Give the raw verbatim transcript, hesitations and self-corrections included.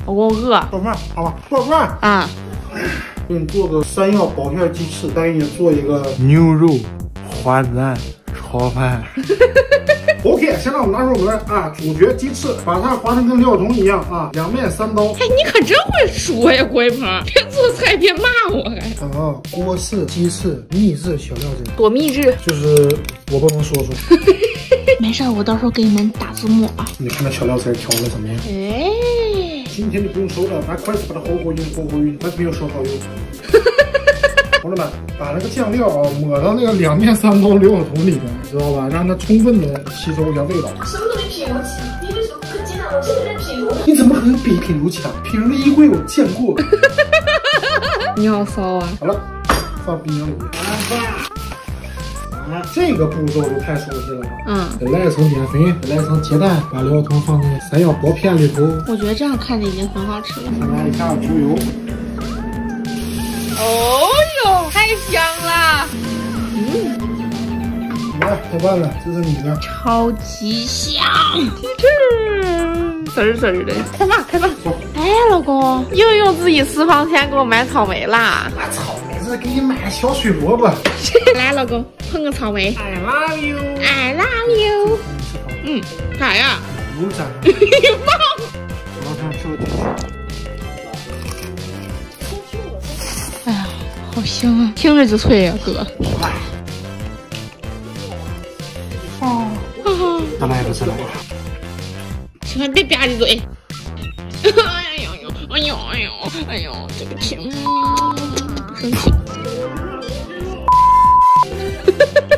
老公饿。 做饭好吧，做饭啊。 给你做个山药薄片鸡翅，再给你做一个牛肉花蛋炒饭。 OK， 现在我们拿出我们啊主角鸡翅，把它划成跟料桶一样啊，两面三刀。 哎，你可真会说呀，郭一鹏！别做菜别骂我还。 啊，锅式鸡翅秘制小料汁， 多秘制？ 就是我不能说出。 没事，我到时候给你们打字幕啊。 你看那小料汁调的怎么样？ 哎， 今天就不用收了，拿筷子把它活活匀活活匀，它没有烧烤油。同志们，把那个酱料啊抹到那个两面三刀料桶里边，知道吧？让它充分的吸收一下味道。 什么都没品如起，你为什么不接纳我这个人品如？ 你怎么可能比品如强？品如的衣柜我见过。 你好骚啊！ 好了，放冰箱里。啊，这个步骤就太熟悉了吧？ 嗯， 得来一层面粉，得来一层鸡蛋，把料桶放在山药薄片里头。 我觉得这样看着已经很好吃了。 再来一下猪油。 哦哟，太香了！嗯， 来，伙伴们，这是你的， 超级香，鸡翅，滋儿滋儿的。开饭，开饭！哎，老公，又用自己私房钱给我买草莓啦！ 啊，草莓是给你买小水萝卜。 来，老公，碰个草莓。 I love you. I love you. 嗯，啥呀？ 油炸。 你忘？ 我看这个。 哎呀，好香啊！听着就脆呀、啊，哥。 哦。再来一个，再来一个。 千万别吧唧嘴。哎呦呦，哎呦哎呦哎呦，这个甜，生气。